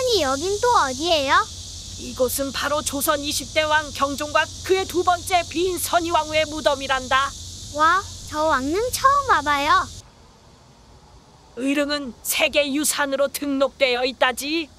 할머니, 여긴 또 어디예요? 이곳은 바로 조선 20대 왕 경종과 그의 두 번째 비인 선희왕후의 무덤이란다. 와, 저 왕릉 처음 와봐요. 의릉은 세계유산으로 등록되어 있다지.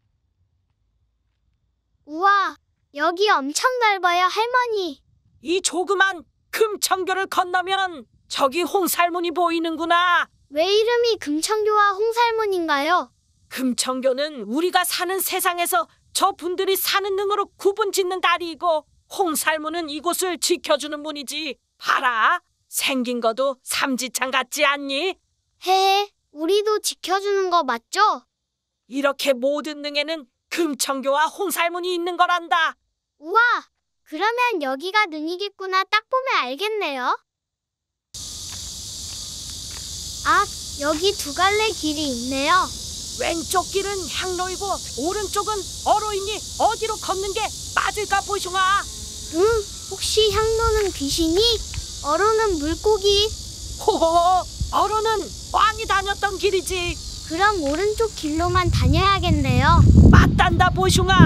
우와, 여기 엄청 넓어요, 할머니. 이 조그만 금천교를 건너면 저기 홍살문이 보이는구나. 왜 이름이 금천교와 홍살문인가요? 금천교는 우리가 사는 세상에서 저분들이 사는 능으로 구분 짓는 다리이고, 홍살문은 이곳을 지켜주는 문이지. 봐라, 생긴 것도 삼지창 같지 않니? 헤헤, 우리도 지켜주는 거 맞죠? 이렇게 모든 능에는 금천교와 홍살문이 있는 거란다. 우와, 그러면 여기가 능이겠구나. 딱 보면 알겠네요. 아, 여기 두 갈래 길이 있네요. 왼쪽 길은 향로이고 오른쪽은 어로이니 어디로 걷는 게 맞을까 보숑아. 혹시 향로는 귀신이? 어로는 물고기? 호호호, 어로는 왕이 다녔던 길이지. 그럼 오른쪽 길로만 다녀야겠네요. 맞단다 보숑아.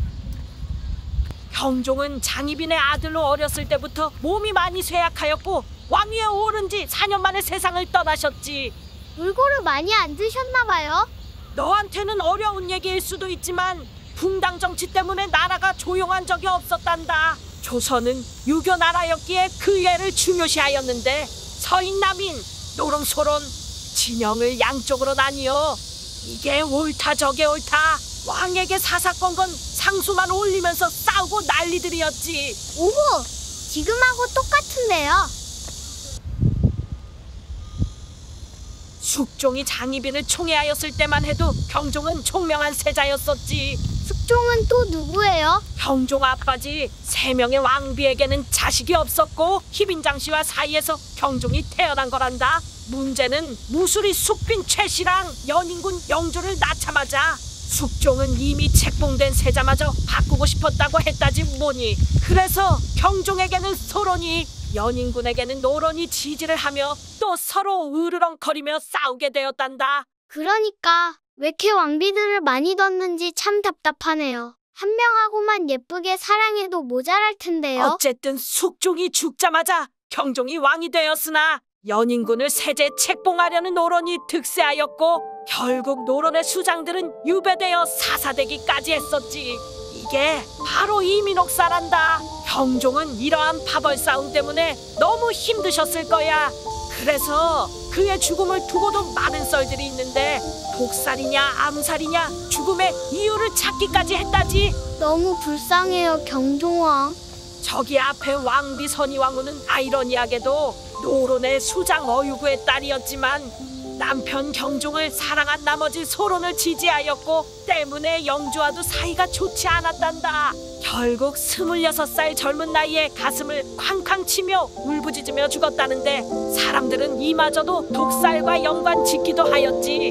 경종은 장희빈의 아들로 어렸을 때부터 몸이 많이 쇠약하였고 왕위에 오른 지 4년 만에 세상을 떠나셨지. 물고를 많이 안 드셨나봐요. 너한테는 어려운 얘기일 수도 있지만 붕당 정치 때문에 나라가 조용한 적이 없었단다. 조선은 유교 나라였기에 그 예를 중요시하였는데 서인 남인 노롱소론 진영을 양쪽으로 나뉘어 이게 옳다 저게 옳다 왕에게 사사건건 상수만 올리면서 싸우고 난리들이었지. 오호, 지금하고 똑같은데요. 숙종이 장희빈을 총애하였을 때만 해도 경종은 총명한 세자였었지. 숙종은 또 누구예요? 경종 아빠지. 3명의 왕비에게는 자식이 없었고 희빈장 씨와 사이에서 경종이 태어난 거란다. 문제는 무술이 숙빈 최씨랑 연인군 영조를 낳자마자 숙종은 이미 책봉된 세자마저 바꾸고 싶었다고 했다지 뭐니. 그래서 경종에게는 소론이, 연인군에게는 노론이 지지를 하며 또 서로 으르렁거리며 싸우게 되었단다. 그러니까 왜 이렇게 왕비들을 많이 뒀는지 참 답답하네요. 한 명하고만 예쁘게 사랑해도 모자랄 텐데요. 어쨌든 숙종이 죽자마자 경종이 왕이 되었으나 연인군을 세제 책봉하려는 노론이 득세하였고 결국 노론의 수장들은 유배되어 사사되기까지 했었지. 이게 바로 이민옥사란다. 경종은 이러한 파벌 싸움 때문에 너무 힘드셨을 거야. 그래서 그의 죽음을 두고도 많은 썰들이 있는데 독살이냐 암살이냐 죽음의 이유를 찾기까지 했다지. 너무 불쌍해요, 경종왕. 저기 앞에 왕비 선희왕후는 아이러니하게도 노론의 수장 어유구의 딸이었지만 남편 경종을 사랑한 나머지 소론을 지지하였고 때문에 영주와도 사이가 좋지 않았단다. 결국 26살 젊은 나이에 가슴을 쾅쾅 치며 울부짖으며 죽었다는데 사람들은 이마저도 독살과 연관 짓기도 하였지.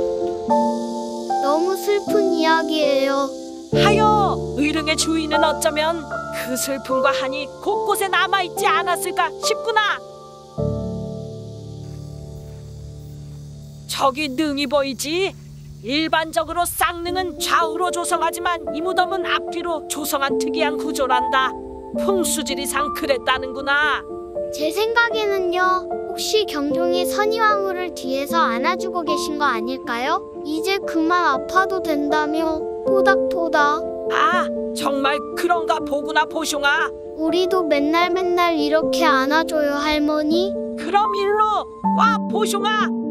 너무 슬픈 이야기예요. 하여 의릉의 주인은 어쩌면 그 슬픔과 한이 곳곳에 남아있지 않았을까 싶구나. 저기 능이 보이지? 일반적으로 쌍능은 좌우로 조성하지만 이 무덤은 앞뒤로 조성한 특이한 구조란다. 풍수지리상 그랬다는구나. 제 생각에는요, 혹시 경종이 선희왕후를 뒤에서 안아주고 계신 거 아닐까요? 이제 그만 아파도 된다며 토닥토닥. 아, 정말 그런가 보구나 보숑아. 우리도 맨날 이렇게 안아줘요, 할머니. 그럼 일로 와 보숑아.